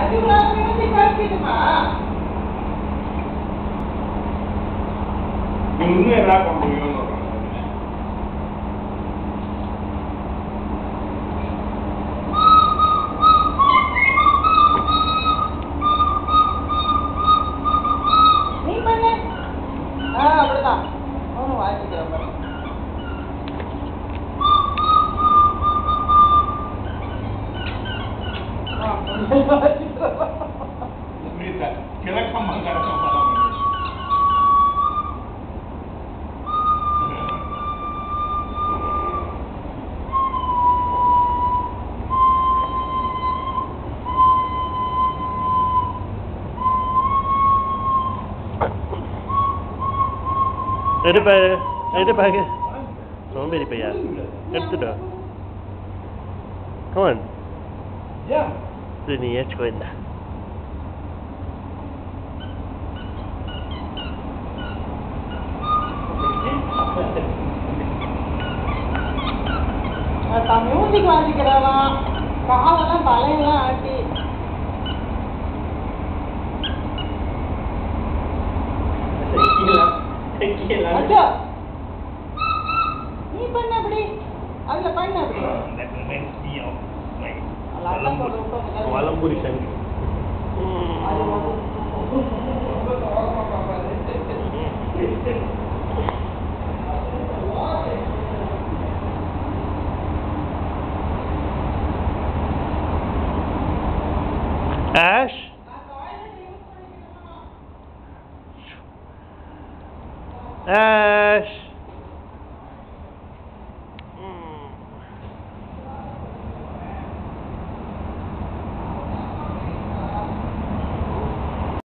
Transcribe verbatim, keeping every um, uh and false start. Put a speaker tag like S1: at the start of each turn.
S1: இன்னும் என்ன பண்ணுவீங்க?
S2: நீ பண்ணு. ஆ அப்படிதான். அவனும் வாங்கிக்கிறேன் பாரு.
S1: கிழக்கம்மா கிழக்கம்மா
S3: எடுப்பா எடுப்பாங்க சோம்பேறி பையா எடுத்துட்டோ கமான் நீ ஏச்சுக்கோ இந்த
S2: மியூசிக் வாசிக்கிறாராம் காலெல்லாம் தலையெல்லாம் ஆட்டி நீ பண்ண அப்படி அதுல பண்ண அப்படி
S3: வலம்புரி சங்கு Ash? Ash?